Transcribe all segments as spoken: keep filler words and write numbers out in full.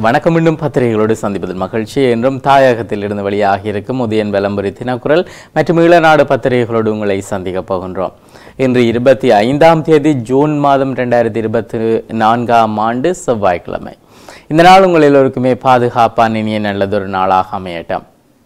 வணக்கம். மீண்டும் பத்திரிகைகளோடு சந்திப்பதில் மகிழ்ச்சி. என்றும் தாயகத்தில் இருந்து வெளியாகி இருக்கும் உதயன் விளம்பரி தினக்குரல் மற்றும் ஈழநாடு பத்திரிகைகளோடு உங்களை சந்திக்கப் போகின்றோம். இன்று இருபத்தி ஐந்தாம் தேதி ஜூன் மாதம் இரண்டாயிரத்தி இருபத்தி நான்காம் ஆண்டு செவ்வாய்க்கிழமை. இந்த நாள் உங்கள் எல்லோருக்குமே பாதுகாப்பான இனிய நல்லதொரு நாளாக அமையட்டும்.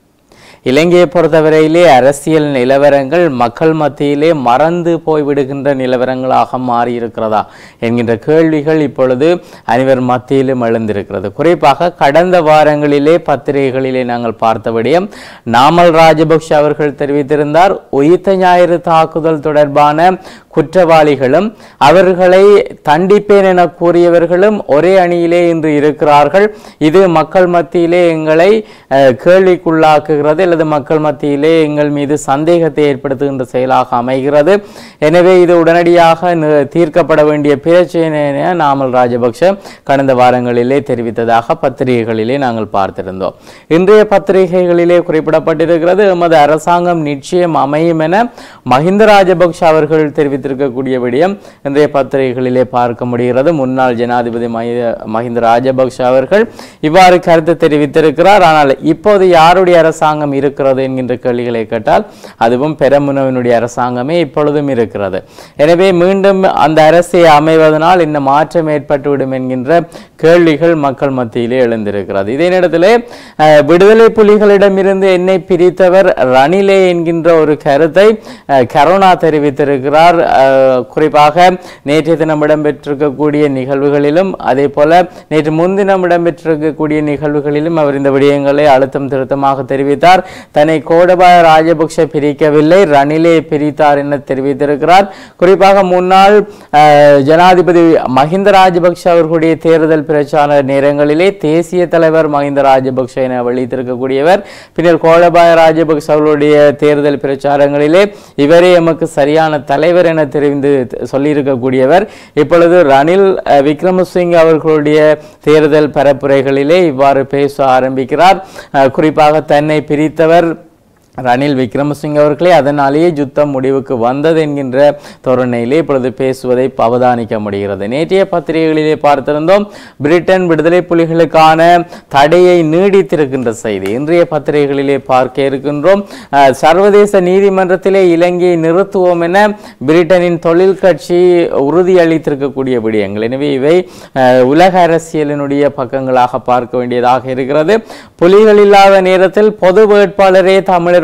இலங்கையை பொறுத்தவரையிலே அரசியல் நிலவரங்கள் மக்கள் மத்தியிலே மறந்து போய்விடுகின்ற நிலவரங்களாக மாறியிருக்கிறதா என்கின்ற கேள்விகள் இப்பொழுது அனைவர் மத்தியிலும் எழுந்திருக்கிறது. குறிப்பாக கடந்த வாரங்களிலே பத்திரிகைகளிலே நாங்கள் பார்த்தபடியும் நாமல் ராஜபக்ஷ அவர்கள் தெரிவித்திருந்தார், உயிர்த்த ஞாயிறு தாக்குதல் தொடர்பான குற்றவாளிகளும் அவர்களை தண்டிப்பேன் என கூறியவர்களும் ஒரே அணியிலே இன்று இருக்கிறார்கள். இது மக்கள் மத்தியிலே எங்களை கேள்விக்குள்ளாக்குகிறது அல்லது மக்கள் மத்தியிலே எங்கள் மீது சந்தேகத்தை ஏற்படுத்துகின்ற செயலாக அமைகிறது. எனவே இது உடனடியாக தீர்க்கப்பட வேண்டிய பிரச்சனை என நாமல் ராஜபக்ஷ கடந்த வாரங்களிலே தெரிவித்ததாக பத்திரிகைகளிலே நாங்கள் பார்த்திருந்தோம். இன்றைய பத்திரிகைகளிலே குறிப்பிடப்பட்டிருக்கிறது, எமது அரசாங்கம் நிச்சயம் அமையும் என மஹிந்த ராஜபக்ஷ அவர்கள் தெரிவித்திருக்கக்கூடிய விடயம் இன்றைய பத்திரிகைகளிலே பார்க்க முடிகிறது. முன்னாள் ஜனாதிபதி மஹிந்த ராஜபக்ஷ அவர்கள் இவ்வாறு கருத்து தெரிவித்திருக்கிறார். ஆனால் இப்போது யாருடைய அரசாங்கம் இருக்கிறது என்கின்ற கேள்விகளை கேட்டால் அதுவும் பெரமுனவினுடைய அரசாங்கமே இப்பொழுதும் இருக்கிறது. எனவே மீண்டும் அந்த அரசை அமைவதனால் இந்த மாற்றம் ஏற்பட்டுவிடும் என்கின்ற கேள்விகள் மக்கள் மத்தியிலே எழுந்திருக்கிறது. இதே நேரத்திலே விடுதலை புலிகளிடமிருந்து என்னை பிரித்தவர் ரணிலே என்கின்ற ஒரு கருத்தை கருணா தெரிவித்திருக்கிறார். குறிப்பாக நேற்றைய தினம் இடம்பெற்றிருக்கக்கூடிய நிகழ்வுகளிலும் அதே போல நேற்று முன்தினம் இடம்பெற்றிருக்கக்கூடிய நிகழ்வுகளிலும் அவர் இந்த விடயங்களை அழுத்தம் திருத்தமாக தெரிவித்தார். தன்னை கோடபாய ராஜபக்ஷ பிரிக்கவில்லை, ரணிலே பிரித்தார் என தெரிவித்திருக்கிறார். குறிப்பாக முன்னாள் ஜனாதிபதி மஹிந்த ராஜபக்ஷ அவர்களுடைய தேர்தல் பிரச்சார நேரங்களிலே தேசிய தலைவர் மஹிந்த ராஜபக்ஷ என வெளியிட்டிருக்கக்கூடியவர், பின்னர் கோடபாய ராஜபக்ஷ அவர்களுடைய தேர்தல் பிரச்சாரங்களிலே இவரே எமக்கு சரியான தலைவர் என தெரிந்து சொல்லியிருக்கக்கூடியவர் இப்பொழுது ரணில் விக்ரமசிங்க அவர்களுடைய தேர்தல் பரப்புரைகளிலே இவ்வாறு பேச ஆரம்பிக்கிறார். குறிப்பாக தன்னை பிரித்தவர் ரணில் விக்ரமசிங்க அவர்களே, அதனாலேயே யுத்தம் முடிவுக்கு வந்தது என்கின்ற தோரணையிலே இப்பொழுது பேசுவதை அவதானிக்க முடிகிறது. நேற்றைய பத்திரிகைகளிலே பார்த்திருந்தோம், பிரிட்டன் விடுதலை புலிகளுக்கான தடையை நீடித்திருக்கின்ற செய்தி இன்றைய பத்திரிகைகளிலே பார்க்க இருக்கின்றோம். சர்வதேச நீதிமன்றத்திலே இலங்கையை நிறுத்துவோம் என பிரிட்டனின் தொழில் கட்சி உறுதியளித்திருக்கக்கூடிய விடயங்கள். எனவே இவை உலக அரசியலினுடைய பக்கங்களாக பார்க்க வேண்டியதாக இருக்கிறது. புலிகள் இல்லாத நேரத்தில் பொது வேட்பாளரே தமிழர்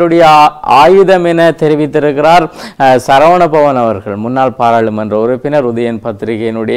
ஆயுதம் என தெரிவித்திருக்கிறார் சரவணபவன் அவர்கள், முன்னாள் பாராளுமன்ற உறுப்பினர், உதயன் பத்திரிகையினுடைய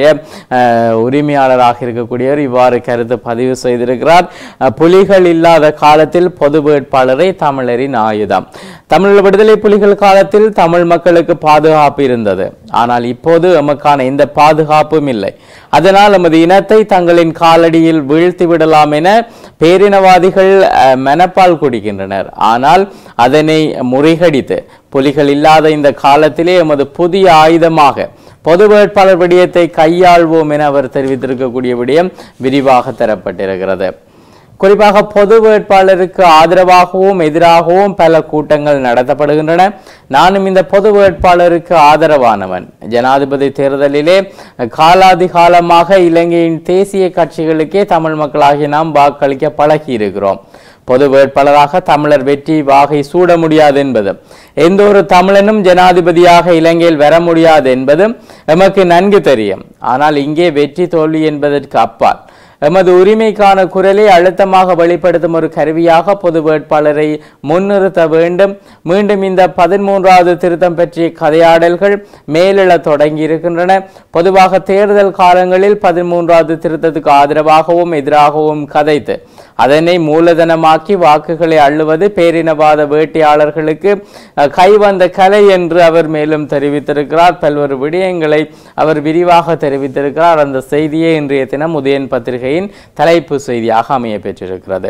உரிமையாளராக இருக்கக்கூடியவர். இவ்வாறு கருத்து பதிவு செய்திருக்கிறார். புலிகள் இல்லாத காலத்தில் பொது வேட்பாளரை தமிழரின் ஆயுதம். தமிழ் விடுதலை புலிகள் காலத்தில் தமிழ் மக்களுக்கு பாதுகாப்பு இருந்தது, ஆனால் இப்போது எமக்கான எந்த பாதுகாப்பும் இல்லை. அதனால் நமது இனத்தை தங்களின் காலடியில் வீழ்த்தி விடலாம் என பேரினவாதிகள் மனப்பால் குடிக்கின்றனர். ஆனால் அதனை முறிகடித்து புலிகள் இல்லாத இந்த காலத்திலே எமது புதிய ஆயுதமாக பொது வேட்பாளர் விடயத்தை கையாள்வோம் என அவர் தெரிவித்திருக்கக்கூடிய விடயம் விரிவாக தரப்பட்டிருக்கிறது. குறிப்பாக பொது வேட்பாளருக்கு ஆதரவாகவும் எதிராகவும் பல கூட்டங்கள் நடத்தப்படுகின்றன. நானும் இந்த பொது வேட்பாளருக்கு ஆதரவானவன். ஜனாதிபதி தேர்தலிலே காலாதி காலமாக இலங்கையின் தேசிய கட்சிகளுக்கே தமிழ் மக்களாகி நாம் வாக்களிக்க பழகி இருக்கிறோம். பொது வேட்பாளராக தமிழர் வெற்றி வாகை சூட முடியாது என்பதும், எந்த ஒரு தமிழனும் ஜனாதிபதியாக இலங்கையில் வர முடியாது என்பதும் எமக்கு நன்கு தெரியும். ஆனால் இங்கே வெற்றி தோல்வி என்பதற்கு அப்பால் எமது உரிமைக்கான குரலை அழுத்தமாக வெளிப்படுத்தும் ஒரு கருவியாக பொது வேட்பாளரை முன்னிறுத்த வேண்டும். மீண்டும் இந்த பதிமூன்றாவது திருத்தம் பற்றிய கதையாடல்கள் மேலிட தொடங்கி இருக்கின்றன. பொதுவாக தேர்தல் காலங்களில் பதிமூன்றாவது திருத்தத்துக்கு ஆதரவாகவும் எதிராகவும் கதைத்து அதனை மூலதனமாக்கி வாக்குகளை அள்ளுவது பேரினவாத வேட்டையாளர்களுக்கு கைவந்த கலை என்று அவர் மேலும் தெரிவித்திருக்கிறார். பல்வேறு விடயங்களை அவர் விரிவாக தெரிவித்திருக்கிறார். அந்த செய்தியே இன்றைய தினம் உதயன் பத்திரிகையின் தலைப்பு செய்தியாக அமைய பெற்றிருக்கிறது.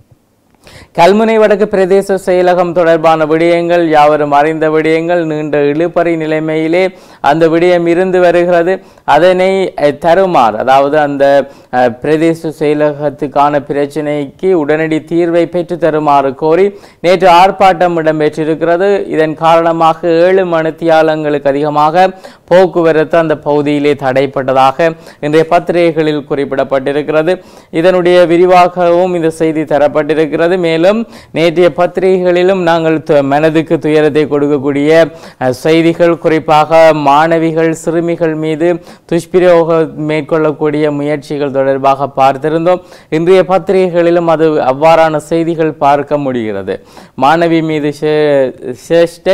கல்முனை வடக்கு பிரதேச செயலகம் தொடர்பான விடயங்கள் யாவரும் அறிந்த விடயங்கள். நீண்ட இழுபறி நிலைமையிலே அந்த விடயம் இருந்து வருகிறது. அதனை தருமாறு, அதாவது அந்த பிரதேச செயலகத்துக்கான பிரச்சனைக்கு உடனடி தீர்வை பெற்று தருமாறு கோரி நேற்று ஆர்ப்பாட்டம் இடம்பெற்றிருக்கிறது. இதன் காரணமாக ஏழு மணித்தியாலங்களுக்கு அதிகமாக போக்குவரத்து அந்த பகுதியிலே தடைப்பட்டதாக இன்றைய பத்திரிகைகளில் குறிப்பிடப்பட்டிருக்கிறது. இதனுடைய விரிவாகவும் இந்த செய்தி தரப்பட்டிருக்கிறது. மேலும் நேற்றைய பத்திரிகைகளிலும் நாங்கள் மனதுக்கு துயரத்தை கொடுக்கக்கூடிய செய்திகள், குறிப்பாக மாணவிகள் சிறுமிகள் மீது துஷ்பிரயோகம் மேற்கொள்ளக்கூடிய முயற்சிகள் தொடர்பாக பார்த்திருந்தோம். இன்றைய பத்திரிகைகளிலும் அது அவ்வாறான செய்திகள் பார்க்க முடிகிறது. மாணவி மீது சேஷ்டை,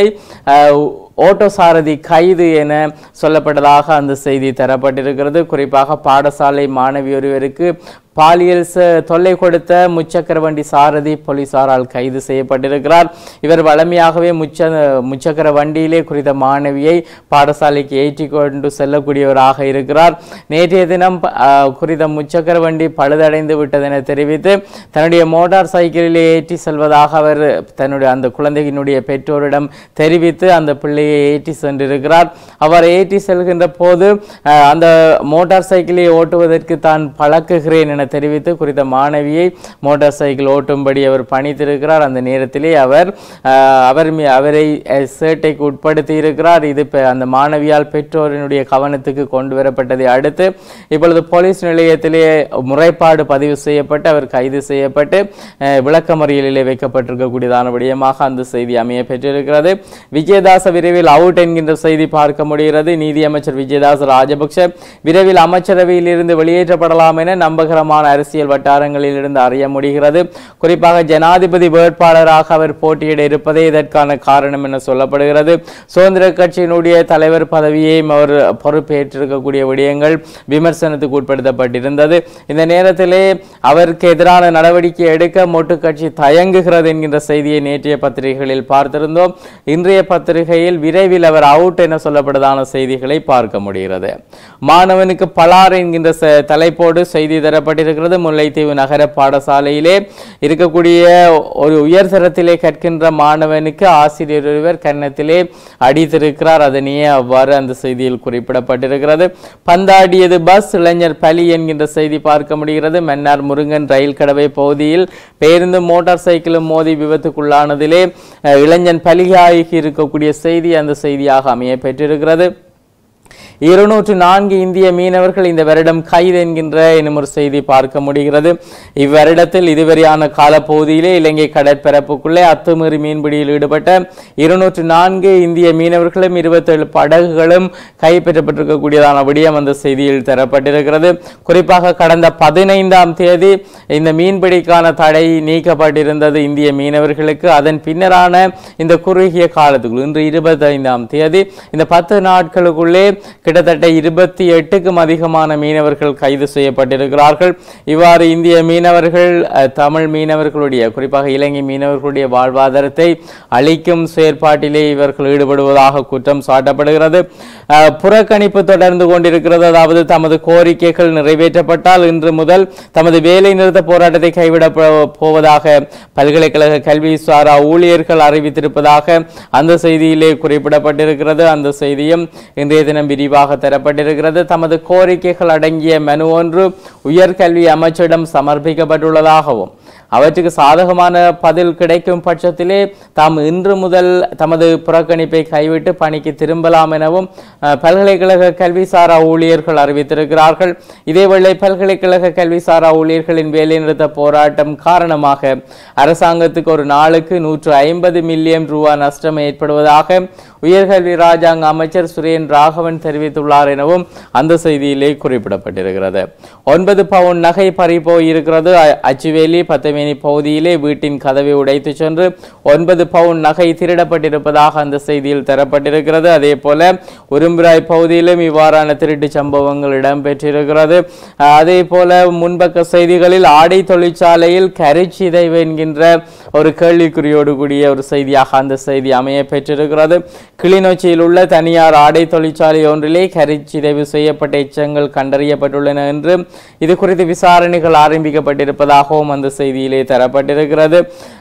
ஓட்டோ சாரதி கைது என சொல்லப்பட்டதாக அந்த செய்தி தரப்பட்டிருக்கிறது. குறிப்பாக பாடசாலை மாணவி ஒருவருக்கு பாலியல் தொல்லை கொடுத்த முச்சக்கர வண்டி சாரதி போலீசாரால் கைது செய்யப்பட்டிருக்கிறார். இவர் வளமையாகவே முச்ச முச்சக்கர வண்டியிலே குறித்த மாணவியை பாடசாலைக்கு ஏற்றி கொண்டு செல்லக்கூடியவராக இருக்கிறார். நேற்றைய தினம் குறித்த முச்சக்கர வண்டி பழுதடைந்து விட்டதென தெரிவித்து தன்னுடைய மோட்டார் சைக்கிளிலே ஏற்றி செல்வதாக அவர் தன்னுடைய அந்த குழந்தையினுடைய பெற்றோரிடம் தெரிவித்து அந்த பிள்ளையை ஏற்றி சென்றிருக்கிறார். அவர் ஏற்றி செல்கின்ற போது அந்த மோட்டார் சைக்கிளை ஓட்டுவதற்கு தான் பழக்குகிறேன் என தெரிவித்து குறித்த மாணவியை மோட்டார் சைக்கிள் ஓட்டும்படி அவர் பணித்திருக்கிறார். அந்த நேரத்திலே அவர் அவர் அவரை சேட்டைக்கு உட்படுத்தி இருக்கிறார். இது அந்த மாணவியால் பெற்றோரினுடைய கவனத்துக்கு கொண்டு வரப்பட்டதை அடுத்து இப்பொழுது போலீஸ் நிலையத்திலே முறைப்பாடு பதிவு செய்யப்பட்டு அவர் கைது செய்யப்பட்டு விளக்கமறியலிலே வைக்கப்பட்டிருக்கக்கூடியதான விடயமாக அந்த செய்தி அமைய பெற்றிருக்கிறது. விஜயதாச விரைவில் அவுட் என்கின்ற செய்தி பார்க்க முடிகிறது. நீதியமைச்சர் விஜயதாச ராஜபக்ஷ விரைவில் அமைச்சரவையில் இருந்து வெளியேற்றப்படலாம் என நம்பகரமான அரசியல் வட்டாரங்களில் இருந்து அறிய முடிகிறது. குறிப்பாக ஜனாதிபதி வேட்பாளராக அவர் போட்டியிட இருப்பதே இதற்கான காரணம் என சொல்லப்படுகிறது. சுதந்திர கட்சியினுடைய தலைவர் பதவியையும் அவர் பொறுப்பேற்றிருக்கக்கூடிய விடயங்கள் விமர்சனத்துக்கு உட்படுத்தப்பட்டிருந்தது. இந்த நேரத்திலே அவருக்கு எதிரான நடவடிக்கை எடுக்க மொட்டு கட்சி தயங்குகிறது என்கின்ற செய்தியை நேற்றைய பத்திரிகைகளில் பார்த்திருந்தோம். இன்றைய பத்திரிகையில் விரைவில் அவர் அவுட் என சொல்லப்பட்டதான செய்திகளை பார்க்க முடிகிறது. மாணவனுக்கு பலார் என்கின்ற தலைப்போடு செய்தி தரப்பட்டிருக்கிறது. முல்லைத்தீவு நகர பாடசாலையிலே இருக்கக்கூடிய ஒரு உயர்தரத்திலே கற்கின்ற மாணவனுக்கு ஆசிரியர் ஒருவர் கன்னத்திலே அடித்திருக்கிறார். அதனையே அவ்வாறு அந்த செய்தியில் குறிப்பிடப்பட்டிருக்கிறது. பந்தாடியது பஸ், இளைஞர் பலி என்கின்ற செய்தி பார்க்க முடிகிறது. மன்னார் முருங்கன் ரயில் கடவை பகுதியில் பேருந்து மோட்டார் சைக்கிளும் மோதி விபத்துக்குள்ளானதிலே இளைஞன் பலியாகி இருக்கக்கூடிய செய்தி அந்த செய்தியாக அமைய பெற்றிருக்கிறது. இருநூற்று நான்கு இந்திய மீனவர்கள் இந்த வருடம் கைது என்கின்ற என்னும் ஒரு செய்தி பார்க்க முடிகிறது. இவ்வருடத்தில் இதுவரையான காலப்பகுதியிலே இலங்கை கடற்பரப்புக்குள்ளே அத்துமீறி மீன்பிடியில் ஈடுபட்ட இருநூற்று நான்கு இந்திய மீனவர்களும் இருபத்தி ஏழு படகுகளும் கைப்பற்றப்பட்டிருக்கக்கூடியதான விடயம் அந்த செய்தியில் தரப்பட்டிருக்கிறது. குறிப்பாக கடந்த பதினைந்தாம் தேதி இந்த மீன்பிடிக்கான தடை நீக்கப்பட்டிருந்தது இந்திய மீனவர்களுக்கு. அதன் பின்னரான இந்த குறுகிய காலத்துக்குள் இன்று இருபத்தி ஐந்தாம் தேதி இந்த பத்து நாட்களுக்குள்ளே கிட்டத்தட்ட இருபத்தி எட்டுக்கும் அதிகமான மீனவர்கள் கைது செய்யப்பட்டிருக்கிறார்கள். இவ்வாறு இந்திய மீனவர்கள் தமிழ் மீனவர்களுடைய குறிப்பாக இலங்கை மீனவர்களுடைய வாழ்வாதாரத்தை அளிக்கும் செயற்பாட்டிலே இவர்கள் ஈடுபடுவதாக குற்றம் சாட்டப்படுகிறது. புறக்கணிப்பு தொடர்ந்து கொண்டிருக்கிறது. அதாவது தமது கோரிக்கைகள் நிறைவேற்றப்பட்டால் இன்று முதல் தமது வேலை நிறுத்த போராட்டத்தை கைவிட போவதாக பல்கலைக்கழக கல்வி சாரா ஊழியர்கள் அறிவித்திருப்பதாக அந்த செய்தியிலே குறிப்பிடப்பட்டிருக்கிறது. அந்த செய்தியும் இன்றைய தினம் விரிவாக தரப்பட்டிருக்கிறது. தமது கோரிக்கைகள் அடங்கிய மனு ஒன்று உயர்கல்வி அமைச்சரிடம் சமர்ப்பிக்கப்பட்டுள்ளதாகவும் அவற்றுக்கு சாதகமான பதில் கிடைக்கும் பட்சத்திலே தாம் இன்று முதல் தமது புறக்கணிப்பை கைவிட்டு பணிக்கு திரும்பலாம் எனவும் பல்கலைக்கழக கல்விசாரா ஊழியர்கள் அறிவித்திருக்கிறார்கள். இதேவேளை பல்கலைக்கழக கல்விசாரா ஊழியர்களின் வேலைநிறுத்த போராட்டம் காரணமாக அரசாங்கத்துக்கு ஒரு நாளுக்கு நூற்று ஐம்பது மில்லியன் ரூபாய் நஷ்டம் ஏற்படுவதாக உயர்கல்வி ராஜாங்க அமைச்சர் சுரேன் ராகவன் தெரிவித்துள்ளார் எனவும் அந்த செய்தியிலே குறிப்பிடப்பட்டிருக்கிறது. ஒன்பது பவுன் நகை பறிபோய் இருக்கிறது. அச்சுவேலி பத்தமேனி பகுதியிலே வீட்டின் கதவை உடைத்து சென்று ஒன்பது பவுன் நகை திருடப்பட்டிருப்பதாக அந்த செய்தியில் தரப்பட்டிருக்கிறது. அதே போல உரும்பிராய் பகுதியிலும் இவ்வாறான திருட்டு சம்பவங்கள் இடம்பெற்றிருக்கிறது. அதே போல முன்பக்க செய்திகளில் ஆடை தொழிற்சாலையில் கரிச்சிதைவு என்கின்ற ஒரு கேள்விக்குறியோடு கூடிய ஒரு செய்தியாக அந்த செய்தி அமைய பெற்றிருக்கிறது. கிளிநொச்சியில் உள்ள தனியார் ஆடை தொழிற்சாலை ஒன்றிலே கரிச்சிதைவு செய்யப்பட்ட எச்சங்கள் கண்டறியப்பட்டுள்ளன என்று இது குறித்து விசாரணைகள் ஆரம்பிக்கப்பட்டிருப்பதாகவும் அந்த செய்தியிலே தரப்பட்டிருக்கிறது.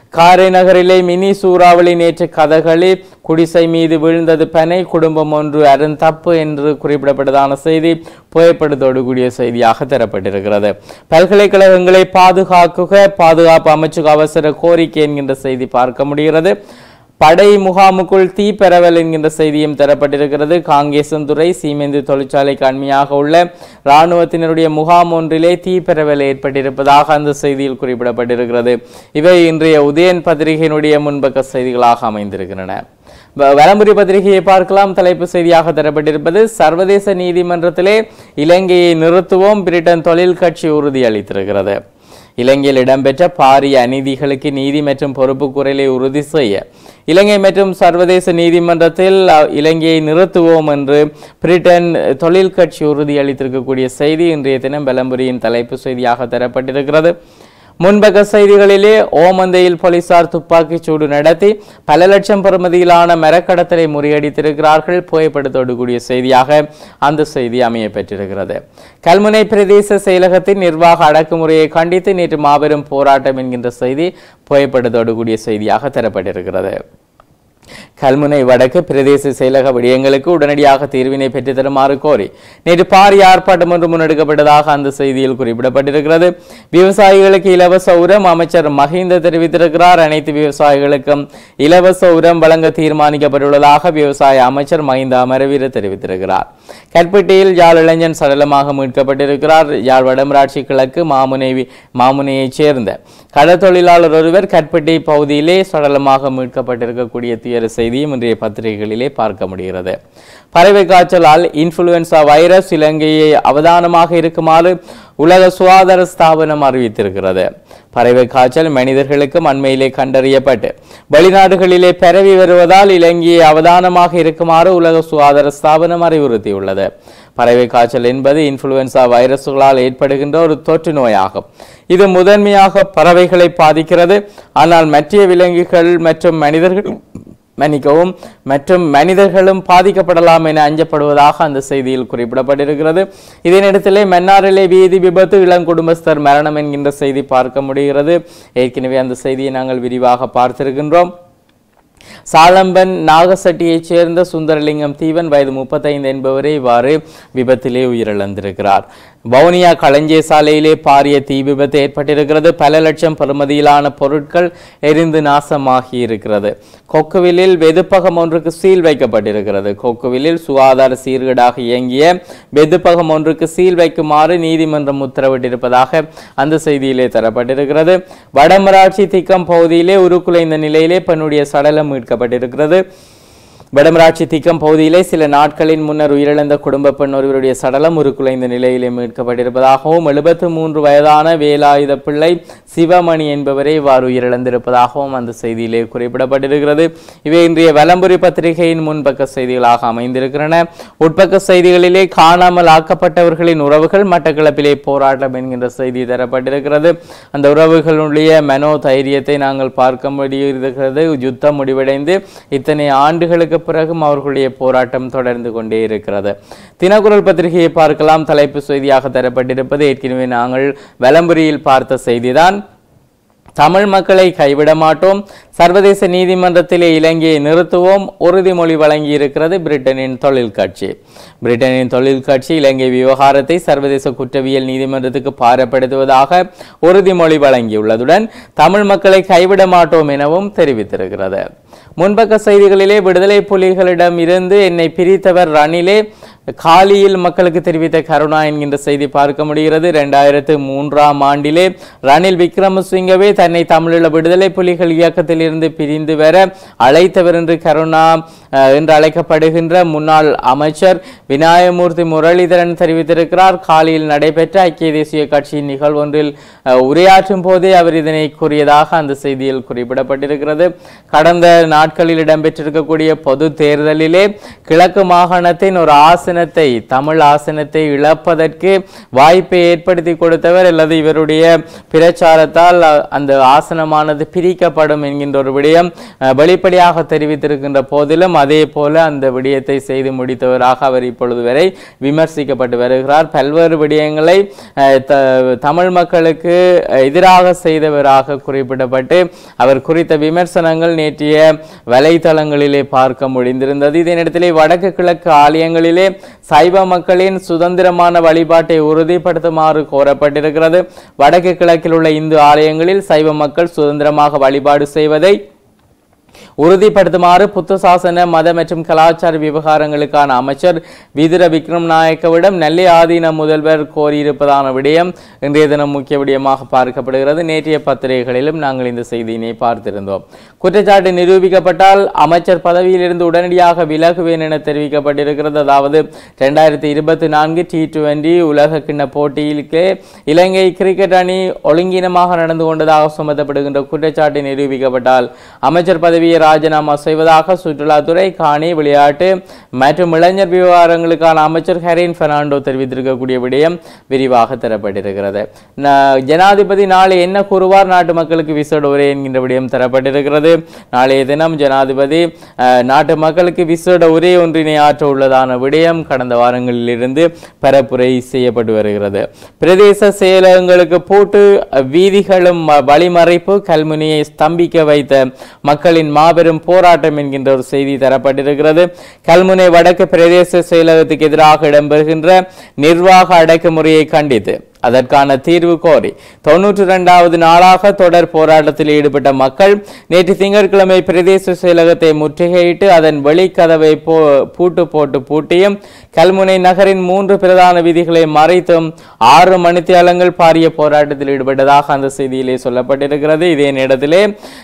காரை நகரிலே மினி சூறாவளி நேற்று கதகளி குடிசை மீது விழுந்தது பனை குடும்பம் ஒன்று அருந்தப்பு என்று குறிப்பிடப்பட்டதான செய்தி புகைப்படத்தோடு கூடிய செய்தியாக தரப்பட்டிருக்கிறது. பல்கலைக்கழகங்களை பாதுகாக்குக பாதுகாப்பு அமைச்சுக்கு அவசர கோரிக்கை என்கின்ற செய்தி பார்க்க முடிகிறது. படை முகாமுக்குள் தீ பரவல் என்கின்ற செய்தியும் தரப்பட்டிருக்கிறது. காங்கேசன்துறை சீமெந்து தொழிற்சாலைக்கு அண்மையாக உள்ள இராணுவத்தினருடைய முகாம் ஒன்றிலே தீ பரவல் ஏற்பட்டிருப்பதாக அந்த செய்தியில் குறிப்பிடப்பட்டிருக்கிறது. இவை இன்றைய உதயன் பத்திரிகையினுடைய முன்பக்க செய்திகளாக அமைந்திருக்கின்றன. வலம்புரி பத்திரிகையை பார்க்கலாம். தலைப்பு செய்தியாக தரப்பட்டிருப்பது சர்வதேச நீதிமன்றத்திலே இலங்கையை நிறுத்துவோம் பிரிட்டன் தொழில் கட்சி உறுதியளித்திருக்கிறது. இலங்கையில் இடம்பெற்ற பாரிய அநீதிகளுக்கு நீதி மற்றும் பொறுப்பு குரலை உறுதி செய்ய இலங்கை மற்றும் சர்வதேச நீதிமன்றத்தில் இலங்கையை நிறுத்துவோம் என்று பிரிட்டன் தொழில் கட்சி உறுதியளித்திருக்கக்கூடிய செய்தி இன்றைய தினம் வலம்புரியின் தலைப்பு செய்தியாக தரப்பட்டிருக்கிறது. முன்பக்க செய்திகளிலே ஓமந்தையில் போலீசார் துப்பாக்கி சூடு நடத்தி பல லட்சம் பெறுமதியிலான மரக்கடத்தலை முறியடித்திருக்கிறார்கள். புகைப்படத்தோடு கூடிய செய்தியாக அந்த செய்தி அமைய பெற்றிருக்கிறது. கல்முனை பிரதேச செயலகத்தின் நிர்வாக அடக்குமுறையை கண்டித்து நேற்று மாபெரும் போராட்டம் என்கின்ற செய்தி புகைப்படத்தோடு கூடிய செய்தியாக தரப்பட்டிருக்கிறது. கல்முனை வடக்கு பிரதேச செயலக விடயங்களுக்கு உடனடியாக தீர்வினை பெற்றுத் தருமாறு கோரி நேற்று பாரிய ஆர்ப்பாட்டம் ஒன்று முன்னெடுக்கப்பட்டதாக அந்த செய்தியில் குறிப்பிடப்பட்டிருக்கிறது. விவசாயிகளுக்கு இலவச உரம் அமைச்சர் மஹிந்த தெரிவித்திருக்கிறார். அனைத்து விவசாயிகளுக்கும் இலவச உரம் வழங்க தீர்மானிக்கப்பட்டுள்ளதாக விவசாய அமைச்சர் மஹிந்த அமரவீர தெரிவித்திருக்கிறார். கற்பட்டியில் யாழ் இளைஞன் சடலமாக மீட்கப்பட்டிருக்கிறார். யாழ் வடமராட்சி கிழக்கு மாமுனை மாமுனையைச் சேர்ந்த கடற்தொழிலாளர் ஒருவர் கற்பட்டி பகுதியிலே சடலமாக மீட்கப்பட்டிருக்கக்கூடிய துயர செய்தியும் இன்றைய பத்திரிகைகளிலே பார்க்க முடிகிறது. பறவை காய்ச்சலால் இன்ஃபுளுவன்சா வைரஸ் இலங்கையை அவதானமாக இருக்குமாறு உலக சுகாதார ஸ்தாபனம் அறிவித்திருக்கிறது. பறவை காய்ச்சல் மனிதர்களுக்கும் அண்மையிலே கண்டறியப்பட்டு வெளிநாடுகளிலே பரவி வருவதால் இலங்கையை அவதானமாக இருக்குமாறு உலக சுகாதார ஸ்தாபனம் அறிவுறுத்தியுள்ளது. பறவை காய்ச்சல் என்பது இன்ஃபுளுவன்சா வைரசுகளால் ஏற்படுகின்ற ஒரு தொற்று நோயாகும். இது முதன்மையாக பறவைகளை பாதிக்கிறது. ஆனால் மற்ற விலங்குகள் மற்றும் மனிதர்கள் மன்னிக்கவும் மற்றும் மனிதர்களும் பாதிக்கப்படலாம் என அஞ்சப்படுவதாக அந்த செய்தியில் குறிப்பிடப்பட்டிருக்கிறது. இதே நேரத்திலே மன்னாரிலே வீதி விபத்து இளம் குடும்பஸ்தர் மரணம் என்கின்ற செய்தி பார்க்க முடிகிறது. ஏற்கனவே அந்த செய்தியை நாங்கள் விரிவாக பார்த்திருக்கின்றோம். சாலம்பன் நாகசட்டியைச் சேர்ந்த சுந்தரலிங்கம் தீவன் வயது முப்பத்தைந்து என்பவரே இவ்வாறு விபத்திலே உயிரிழந்திருக்கிறார். வவுனியா களஞ்சிய சாலையிலே பாரிய தீ விபத்து ஏற்பட்டிருக்கிறது. பல லட்சம் பெறுமதியிலான பொருட்கள் எரிந்து நாசமாகி இருக்கிறது. கொக்குவிலில் வெதுப்பகம் ஒன்றுக்கு சீல் வைக்கப்பட்டிருக்கிறது. கொக்குவிலில் சுகாதார சீர்கேடாக இயங்கிய வெதுப்பகம் ஒன்றுக்கு சீல் வைக்குமாறு நீதிமன்றம் உத்தரவிட்டிருப்பதாக அந்த செய்தியிலே தரப்பட்டிருக்கிறது. வடமராட்சி திக்கம் பகுதியிலே உருக்குலைந்த நிலையிலே பெண்ணுடைய சடலம் மீட்கப்பட்டிருக்கிறது. வடமராட்சி திக்கம் பகுதியிலே சில நாட்களின் முன்னர் உயிரிழந்த குடும்ப பெண் ஒருவருடைய சடலம் உருக்குலைந்த நிலையிலே மீட்கப்பட்டிருப்பதாகவும் எழுபத்து மூன்று வயதான வேலாயுத பிள்ளை சிவமணி என்பவரை இவ்வாறு உயிரிழந்திருப்பதாகவும் அந்த செய்தியிலே குறிப்பிடப்பட்டிருக்கிறது. இவை இன்றைய வலம்புரி பத்திரிகையின் முன்பக்க செய்திகளாக அமைந்திருக்கின்றன. உட்பக்க செய்திகளிலே காணாமல் ஆக்கப்பட்டவர்களின் உறவுகள் மட்டக்களப்பிலே போராட்டம் என்கின்ற செய்தி தரப்பட்டிருக்கிறது. அந்த உறவுகளுடைய மனோ தைரியத்தை நாங்கள் பார்க்க முடிகிறது. யுத்தம் முடிவடைந்து இத்தனை ஆண்டுகளுக்கு பிறகும் அவர்களுடைய போராட்டம் தொடர்ந்து கொண்டே இருக்கிறது. தினக்குரல் பத்திரிகையை பார்க்கலாம். தலைப்பு செய்தியாக தரப்பட்டிருப்பது ஏற்கனவே நாங்கள் வலம்புரியில் பார்த்த செய்திதான். தமிழ் மக்களை கைவிட மாட்டோம், சர்வதேச நீதிமன்றத்திலே இலங்கையை நிறுத்துவோம், உறுதிமொழி வழங்கி இருக்கிறது பிரிட்டனின் தொழில் கட்சி. பிரிட்டனின் தொழில் கட்சி இலங்கை விவகாரத்தை சர்வதேச குற்றவியல் நீதிமன்றத்துக்கு பாரப்படுத்துவதாக உறுதிமொழி வழங்கியுள்ளதுடன் தமிழ் மக்களை கைவிட மாட்டோம் எனவும் தெரிவித்திருக்கிறது. முன்பக்க செய்திகளிலே விடுதலை புலிகளிடம் இருந்து என்னை பிரித்தவர் ரணிலே காலியில் மக்களுக்கு தெரிவித்த கருணா என்கின்ற செய்தி பார்க்க முடிகிறது. இரண்டாயிரத்து மூன்றாம் ஆண்டிலே ரணில் விக்ரமசிங்கவே தன்னை தமிழீழ விடுதலை புலிகள் இயக்கத்தில் இருந்து பிரிந்து வர அழைத்தவர் என்று கருணா என்று அழைக்கப்படுகின்ற முன்னாள் அமைச்சர் விநாயகமூர்த்தி முரளிதரன் தெரிவித்திருக்கிறார். காலியில் நடைபெற்ற ஐக்கிய தேசிய கட்சியின் நிகழ்வு ஒன்றில் உரையாற்றும் போதே அவர் இதனை கூறியதாக அந்த செய்தியில் குறிப்பிடப்பட்டிருக்கிறது. கடந்த நாட்களில் இடம்பெற்றிருக்கக்கூடிய பொது தேர்தலிலே கிழக்கு மாகாணத்தின் ஒரு ஆசன தமிழ் ஆசனத்தை இழப்பதற்கு வாய்ப்பை ஏற்படுத்தி கொடுத்தவர் அல்லது இவருடைய பிரச்சாரத்தால் அந்த ஆசனமானது பிரிக்கப்படும் என்கின்ற ஒரு விடயம் வெளிப்படையாக தெரிவித்திருக்கின்ற போதிலும் அதே போல அந்த விடயத்தை செய்து முடித்தவராக அவர் இப்பொழுது வரை விமர்சிக்கப்பட்டு வருகிறார். பல்வேறு விடயங்களை தமிழ் மக்களுக்கு எதிராக செய்தவராக குறிப்பிடப்பட்டு அவர் குறித்த விமர்சனங்கள் நேற்றைய வலைத்தளங்களிலே பார்க்க முடிந்திருந்தது. இதே நேரத்திலே வடக்கு கிழக்கு ஆலயங்களிலே சைவ மக்களின் சுதந்திரமான வழிபாட்டை உறுதிப்படுத்துமாறு கோரப்பட்டிருக்கிறது. வடக்கு கிழக்கில் உள்ள இந்து ஆலயங்களில் சைவ மக்கள் சுதந்திரமாக வழிபாடு செய்வதை உறுதிப்படுத்துமாறு புத்த சாசன மத மற்றும் கலாச்சார விவகாரங்களுக்கான அமைச்சர் விதுர விக்ரம் நாயக்கவிடம் நெல்லை ஆதீன முதல்வர் கோரியிருப்பதான விடயம் இன்றைய தினம் முக்கிய விடயமாக பார்க்கப்படுகிறது. நேற்றைய பத்திரிகைகளிலும் நாங்கள் இந்த செய்தியினை பார்த்திருந்தோம். குற்றச்சாட்டு நிரூபிக்கப்பட்டால் அமைச்சர் பதவியிலிருந்து உடனடியாக விலகுவேன் என தெரிவிக்கப்பட்டிருக்கிறது. அதாவது இரண்டாயிரத்தி இருபத்தி நான்கு டி டுவெண்டி உலக கிண்ண போட்டியிலே இலங்கை கிரிக்கெட் அணி ஒழுங்கீனமாக நடந்து கொண்டதாக சுமத்தப்படுகின்ற குற்றச்சாட்டு நிரூபிக்கப்பட்டால் அமைச்சர் பதவி ராஜினாமா செய்வதாக சுற்றுலாத்துறை, காணி, விளையாட்டு மற்றும் இளைஞர் விவகாரங்களுக்கான அமைச்சர் ஹெரின் பெர்னாண்டோ தெரிவித்திருக்கக்கூடிய விடயம் விரிவாக தரப்பட்டிருக்கிறது. ஜனாதிபதி நாளை என்ன கூறுவார், நாட்டு மக்களுக்கு விசேட உரை என்கின்ற விடயம் தரப்பட்டிருக்கிறது. நாளைய தினம் ஜனாதிபதி நாட்டு மக்களுக்கு விசேட உரை ஒன்றினை ஆற்ற உள்ளதான விடயம் கடந்த வாரங்களில் இருந்து பரப்புரை செய்யப்பட்டு வருகிறது. பிரதேச செயலகங்களுக்கு பூட்டு, வீதிகளும் வழிமறைப்பு, கல்முனையை ஸ்தம்பிக்க வைத்த மக்களின் மாபெரும் போராட்டம் என்கின்ற ஒரு செய்தி தரப்பட்டிருக்கிறது. கல்முனை வடக்கு பிரதேச செயலகத்துக்கு எதிராக இடம்பெறுகின்ற நிர்வாக அடக்குமுறையை கண்டித்து அதற்கான தீர்வு கோரி தொன்னூற்றி இரண்டாவது நாளாக தொடர் போராட்டத்தில் ஈடுபட்ட மக்கள் நேற்று திங்கட்கிழமை பிரதேச செயலகத்தை முற்றுகையிட்டு அதன் வெளிக்கதவை பூட்டு போட்டு பூட்டியும் கல்முனை நகரின் மூன்று பிரதான வீதிகளை மறைத்தும் ஆறு மணித்தியாலங்கள் பாரிய போராட்டத்தில் ஈடுபட்டதாக அந்த செய்தியிலே சொல்லப்பட்டிருக்கிறது. இதே நேரத்திலே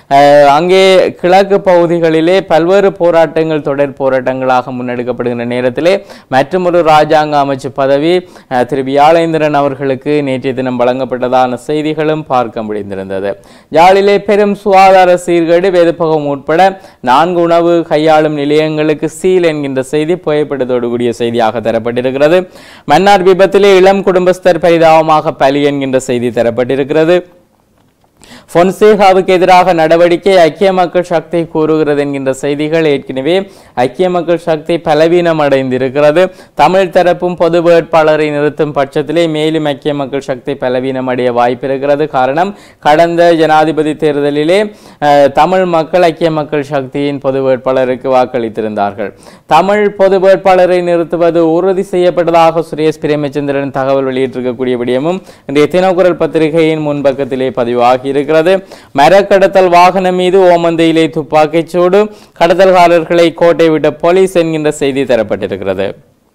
அங்கே கிழக்கு பகுதிகளிலே பல்வேறு போராட்டங்கள் தொடர் போராட்டங்களாக முன்னெடுக்கப்படுகின்ற நேரத்திலே மற்றொரு ராஜாங்க அமைச்சு பதவி திரு வியாழேந்திரன் அவர்களுக்கு நேற்றைய தினம் வழங்கப்பட்டதான செய்திகளும் பார்க்க முடிந்திருந்தது. யாழிலே பெரும் சுகாதார சீர்கேடு, வேதப்பகம் உட்பட நான்கு உணவு கையாளும் நிலையங்களுக்கு சீல் என்கின்ற செய்தி புகைப்படத்தோடு கூடிய செய்தியாக தரப்பட்டிருக்கிறது. மன்னார் விபத்திலே இளம் குடும்பஸ்தர் பரிதாபமாக பலி என்கின்ற செய்தி தரப்பட்டிருக்கிறது. பொன்சேகாவுக்கு எதிராக நடவடிக்கை ஐக்கிய மக்கள் சக்தி கூறுகிறது என்கின்ற செய்திகள் ஏற்கனவே ஐக்கிய மக்கள் சக்தி பலவீனம் அடைந்திருக்கிறது. தமிழ் தரப்பும் பொது வேட்பாளரை நிறுத்தும் பட்சத்திலே மேலும் ஐக்கிய மக்கள் சக்தி பலவீனம் அடைய வாய்ப்பு இருக்கிறது. காரணம், கடந்த ஜனாதிபதி தேர்தலிலே தமிழ் மக்கள் ஐக்கிய மக்கள் சக்தியின் பொது வேட்பாளருக்கு வாக்களித்திருந்தார்கள். தமிழ் பொது வேட்பாளரை நிறுத்துவது உறுதி செய்யப்பட்டதாக சுரேஷ் பிரேமச்சந்திரன் தகவல் வெளியிட்டிருக்கக்கூடிய விடயமும் இன்றைய தினக்குரல் பத்திரிகையின் முன்பக்கத்திலே பதிவாகி இருக்கிறது. மரக்கடத்தல் வாகனம் மீது ஓமந்தையிலே துப்பாக்கிச் சூடு, கடத்தல்காரர்களை கோட்டை விட்ட போலீஸ் என்கின்ற செய்தி தரப்பட்டிருக்கிறது.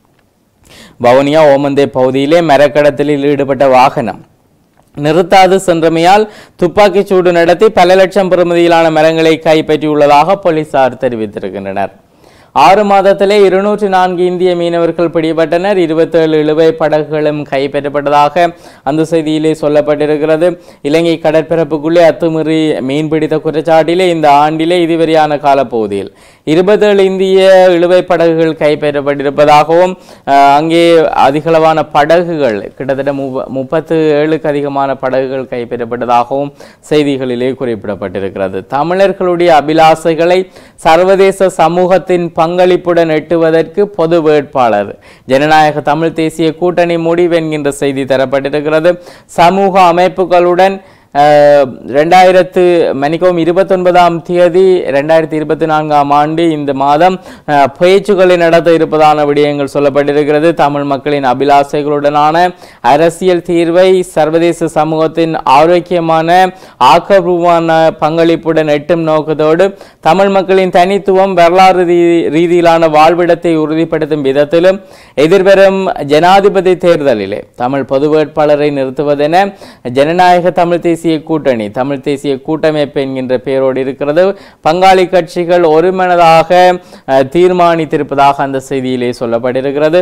வவுனியா ஓமந்தை பகுதியிலே மரக்கடத்தலில் ஈடுபட்ட வாகனம் நிறுத்தாது சென்றமையால் துப்பாக்கிச் சூடு நடத்தி பல லட்சம் பெறுமதியிலான மரங்களை கைப்பற்றியுள்ளதாக போலீசார் தெரிவித்திருக்கின்றனர். ஆறு மாதத்திலே இருநூற்றி நான்கு இந்திய மீனவர்கள் பிடிபட்டனர். இருபத்தி ஏழு இழுவை படகுகளும் கைப்பற்றப்பட்டதாக அந்த செய்தியிலே சொல்லப்பட்டிருக்கிறது. இலங்கை கடற்பரப்புக்குள்ளே அத்துமீறி மீன்பிடித்த குற்றச்சாட்டிலே இந்த ஆண்டிலே இதுவரையான காலப்பகுதியில் இருபத்தேழு இந்திய இழுவை படகுகள் கைப்பற்றப்பட்டிருப்பதாகவும் அங்கே அதிகளவான படகுகள் கிட்டத்தட்ட முப்பத்து ஏழுக்கு அதிகமான படகுகள் கைப்பற்றப்பட்டதாகவும் செய்திகளிலே குறிப்பிடப்பட்டிருக்கிறது. தமிழர்களுடைய அபிலாசைகளை சர்வதேச சமூகத்தின் பங்களிப்புடன் எட்டுவதற்கு பொது வேட்பாளர் ஜனநாயக தமிழ் தேசிய கூட்டணி முடிவு என்கின்ற செய்தி தரப்பட்டிருக்கிறது. சமூக அமைப்புகளுடன் ரெண்டாயிரத்து மணிக்கவும் இருபத்தி ஒன்பதாம் தேதி ரெண்டாயிரத்தி இருபத்தி நான்காம் ஆண்டு இந்த மாதம் பேச்சுக்களை நடத்த இருப்பதான விடயங்கள் சொல்லப்பட்டிருக்கிறது. தமிழ் மக்களின் அபிலாசைகளுடனான அரசியல் தீர்வை சர்வதேச சமூகத்தின் ஆரோக்கியமான ஆக்கப்பூர்வமான பங்களிப்புடன் எட்டும் நோக்கத்தோடு தமிழ் மக்களின் தனித்துவம் வரலாறு ரீதியிலான வாழ்விடத்தை உறுதிப்படுத்தும் விதத்திலும் எதிர்வரும் ஜனாதிபதி தேர்தலிலே தமிழ் பொது வேட்பாளரை நிறுத்துவதென ஜனநாயக தமிழ் தேசிய கூட்டணி தமிழ் தேசிய கூட்டமைப்பு என்கின்ற பெயரோடு இருக்கிறது. பங்காளி கட்சிகள் ஒருமனதாக தீர்மானித்திருப்பதாக அந்த செய்தியிலே சொல்லப்பட்டிருக்கிறது.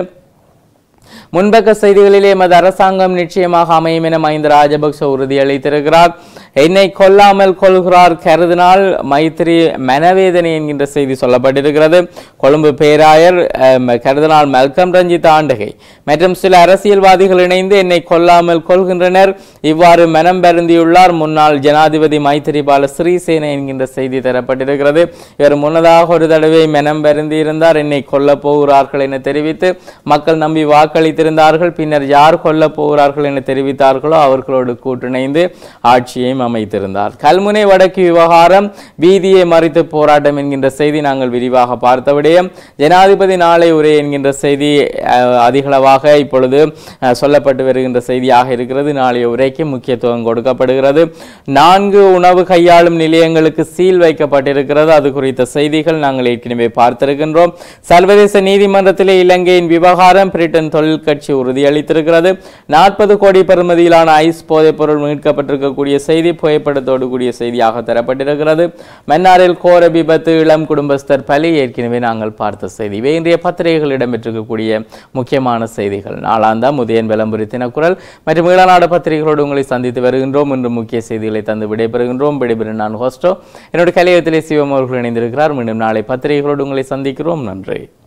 முன்பக்க செய்திகளிலே எமது அரசாங்கம் நிச்சயமாக அமையும் என மஹிந்த ராஜபக்ஷ உறுதியளித்திருக்கிறார். என்னை கொல்லாமல் கொள்கிறார் கருதினால் மைத்திரி மனவேதனை என்கின்ற செய்தி சொல்லப்பட்டிருக்கிறது. கொழும்பு பேராயர் கருதினால் மல்கம் ரஞ்சித் ஆண்டகை மற்றும் சில அரசியல்வாதிகள் இணைந்து என்னை கொல்லாமல் கொள்கின்றனர், இவ்வாறு மனம் வருந்தியுள்ளார் முன்னாள் ஜனாதிபதி மைத்திரிபால சிறிசேன என்கின்ற செய்தி தரப்பட்டிருக்கிறது. இவர் முன்னதாக ஒரு தடவை மனம் வருந்தி இருந்தார், என்னை கொல்ல போகிறார்கள் என தெரிவித்து மக்கள் நம்பி வாக்களித்திருந்தார்கள். பின்னர் யார் கொல்ல போகிறார்கள் என தெரிவித்தார்களோ அவர்களோடு கூட்டிணைந்து ஆட்சியையும் அமைத்திருந்தார். கல்முனை வடக்கு விவகாரம் வீதியை மறித்து போராட்டம் என்கின்ற செய்தி நாங்கள் விரிவாக பார்த்த விடயம். ஜனாதிபதி நாளை உரை என்கின்ற செய்தி அதிகளவாக இப்பொழுது சொல்லப்பட்டு வருகின்ற செய்தியாக இருக்கிறது. நாளைய உரைக்கு முக்கியத்துவம் கொடுக்கப்படுகிறது. நான்கு உணவு கையாளும் நிலையங்களுக்கு சீல் வைக்கப்பட்டிருக்கிறது. அது குறித்த செய்திகள் நாங்கள் ஏற்கனவே பார்த்திருக்கின்றோம். சர்வதேச நீதிமன்றத்திலே இலங்கையின் விவகாரம் பிரிட்டன் தொழில் கட்சி உறுதியளித்திருக்கிறது. நாற்பது கோடி பெறுமதியிலான ஐஸ் போதைப் பொருள் மீட்கப்பட்டிருக்கக்கூடிய செய்தி புகைப்படத்தோடு கூடிய செய்தியாக தரப்பட்டிருக்கிறது. மன்னாரில் கோர விபத்து, இளம் குடும்பஸ்தர் பலி ஏற்கனவே நாங்கள் பார்த்த செய்தி. இவை இன்றைய பத்திரிகைகள் இடம்பெற்றிருக்கக்கூடிய முக்கியமான செய்திகள். நாளாந்தாம் உதயன் விளம்பரி தினக்குரல் மற்றும் ஈழநாடு பத்திரிகைகளோடு உங்களை சந்தித்து வருகின்றோம். இன்று முக்கிய செய்திகளை தந்து விடைபெறுகின்றோம். விடைபெறும் நான் ஹோஸ்டோ. என்னுடைய கலையத்திலே சிவம் அவர்கள் இணைந்திருக்கிறார். மீண்டும் நாளை பத்திரிகைகளோடு உங்களை சந்திக்கிறோம். நன்றி.